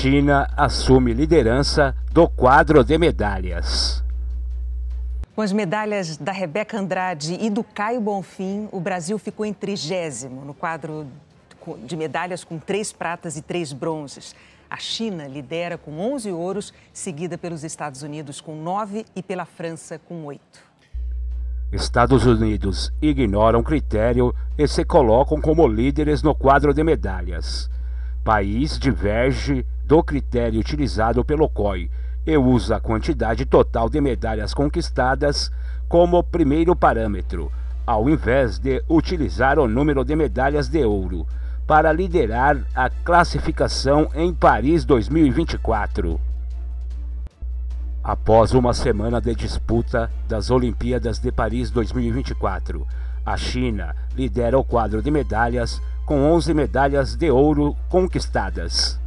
China assume liderança do quadro de medalhas. Com as medalhas da Rebeca Andrade e do Caio Bonfim, o Brasil ficou em 30º no quadro de medalhas, com 3 pratas e 3 bronzes. A China lidera com 11 ouros, seguida pelos Estados Unidos com 9 e pela França com 8. Estados Unidos ignoram o critério e se colocam como líderes no quadro de medalhas. País diverge do critério utilizado pelo COI e usa a quantidade total de medalhas conquistadas como primeiro parâmetro, ao invés de utilizar o número de medalhas de ouro, para liderar a classificação em Paris 2024. Após uma semana de disputa das Olimpíadas de Paris 2024, a China lidera o quadro de medalhas com 11 medalhas de ouro conquistadas.